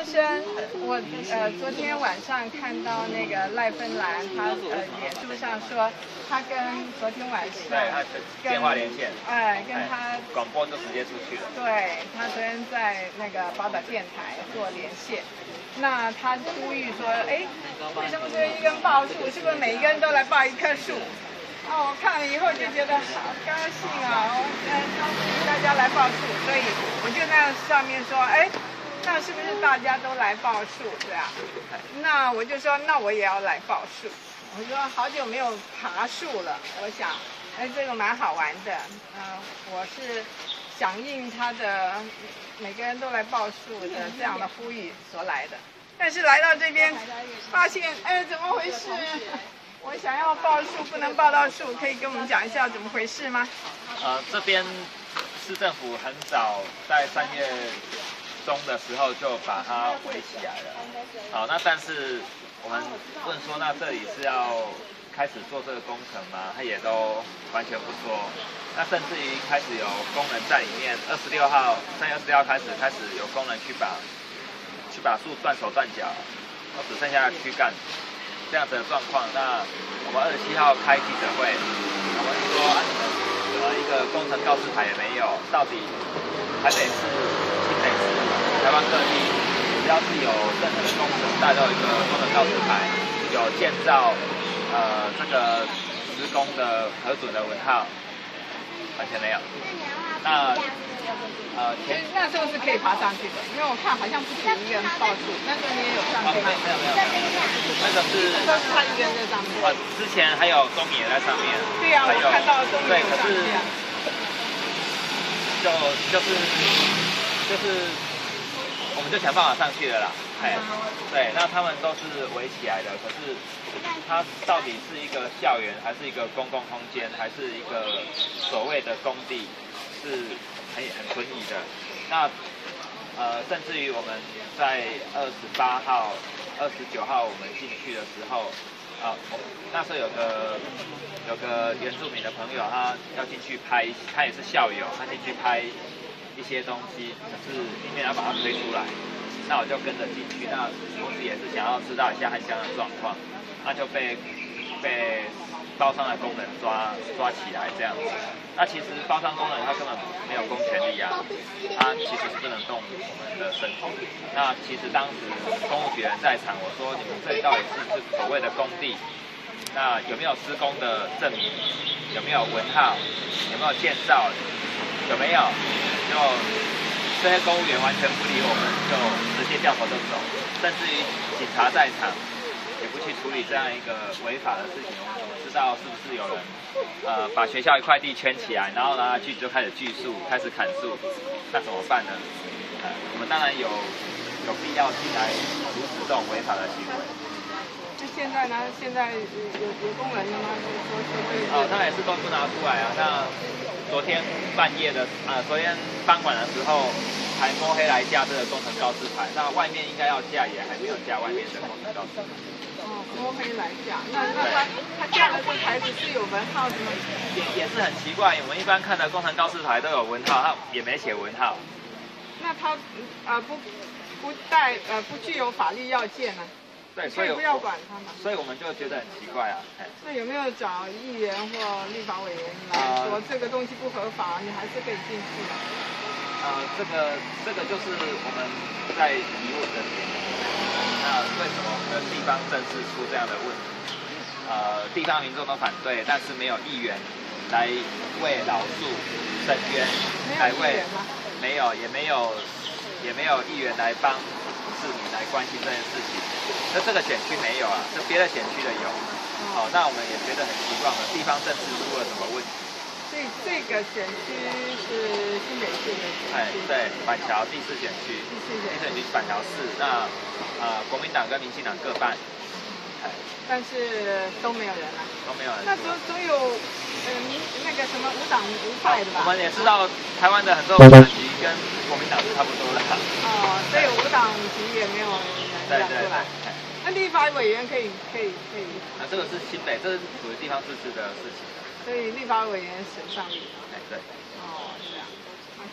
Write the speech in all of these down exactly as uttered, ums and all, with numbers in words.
先生，我呃昨天晚上看到那个赖芬兰，他呃脸书上说，他跟昨天晚上对他电话连线， 哎，跟他广播就直接出去了。 对，他昨天在那个宝岛电台做连线，那他呼吁说，哎，为什么这一根抱树，是不是每一个人都来抱一棵树？哦，我看了以后就觉得好高兴啊！我呃，大家来报数，所以我就在上面说，哎，那是不是大家都来报数，对啊？那我就说，那我也要来报数。我说好久没有爬树了，我想，哎，这个蛮好玩的。嗯、呃，我是响应他的每个人都来报数的这样的呼吁所来的。但是来到这边，发现，哎，怎么回事？我想要报数，不能报到数，可以跟我们讲一下怎么回事吗？ 呃，这边市政府很早在三月中的时候就把它围起来了。好，那但是我们问说，那这里是要开始做这个工程吗？他也都完全不说。那甚至于开始有工人在里面，二十六号，三月二十六号开始开始有工人去把去把树断手断脚，都只剩下躯干。这样子的状况，那我们二十七号开记者会，我们说啊，你们怎么一个工程告示牌也没有？到底台北市、新北市、台湾各地，只要是有任何的工程，大家都有一个工程告示牌，有建造呃这个施工的核准的文号，完全没有。那呃， 前那时候是可以爬上去的，因为我看好像不止一个人报数，那时候你也有上去吗？ 没有没有没有，那个是都是他一个人在上面。 啊，之前还有钟米也在上面。 对呀、啊，我看到钟米对， 有上去啊。 就就是就是，我们就想办法上去了啦。哎，对，那他们都是围起来的，可是它到底是一个校园，还是一个公共空间，还是一个所谓的工地，是很很存疑的。那呃，甚至于我们在二十八号、二十九号我们进去的时候，啊、呃，那时候有个有个原住民的朋友，他要进去拍，他也是校友，他进去拍一些东西，可是里面要把它推出来，那我就跟着进去，那同时也是想要知道一下汉江的状况，那就被被包商的工人抓抓起来这样子。那其实包商工人他根本没有公权力啊，他其实是不能动我们的身体。那其实当时公务局人在场，我说你们这里到底是不是所谓的工地？那有没有施工的证明？有没有文号？有没有建造？有没有？就这些公务员完全不理我们，就直接掉头就走，甚至于警察在场也不去处理这样一个违法的事情。我们怎么知道是不是有人呃把学校一块地圈起来，然后拿去就开始锯树，开始砍树？那怎么办呢？呃，我们当然有有必要进来阻止这种违法的行为。 那现在呢？现在有有有工人了吗？就是说说这个。 哦，当然是都不拿出来啊。那昨天半夜的啊、呃，昨天傍晚的时候还摸黑来架这个工程告示牌，那外面应该要架，也还没有架外面的工程告示牌。 哦，摸黑来架，那那他他架的这牌子是有文号的吗？ 也也是很奇怪，我们一般看的工程告示牌都有文号，他也没写文号。 那他呃不不带呃不具有法律要件呢？ 对，所以不要管他嘛。 所以我们就觉得很奇怪啊。 那有没有找议员或立法委员来说、呃、这个东西不合法，你还是可以进去的？ 呃，这个这个就是我们在疑问的点。那为什么跟地方政治出这样的问题？呃，地方民众都反对，但是没有议员来为老树伸冤，来为没有也没有也没有议员来帮市民来关心这件事情。那这个选区没有啊，这别的选区的有。好、哦，那我们也觉得很奇怪了，地方政治出了什么问题？ 所以这个选区是新北市的选区。 哎，对，板桥第四选区， 第四选区， 第四选区板桥市。那呃，国民党跟民进党各半。哎， 但是都没有人啊。 都没有人。 那总总有呃民那个什么无党无派的吧？ 我们也知道台湾的很多无党籍跟国民党是差不多的。 哦，所以无党籍也没有人站出来。那立法委员可以可以可以。 那这个是新北，这是属于地方自治的事情。 所以立法委员选上立。 哎，对。 哦，这样。OK。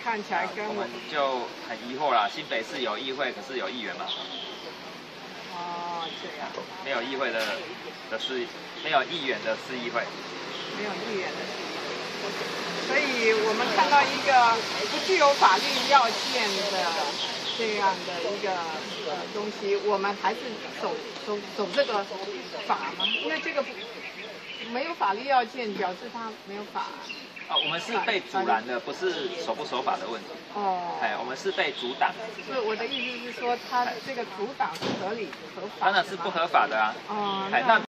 看起来跟我们就很疑惑啦。新北市有议会，可是有议员吗？ 哦，这样。 没有议会的的市，没有议员的市议会。 没有议员的市议会。所以我们看到一个不具有法律要件的这样的一个呃东西，我们还是走走走这个法吗？因为这个没有法律要件，表示它没有法。 啊，我们是被阻拦的，不是守不守法的问题。哦。哎，我们是被阻挡。 是我的意思是说，它这个阻挡是合理合法。 当然是不合法的啊。哦。哎，那。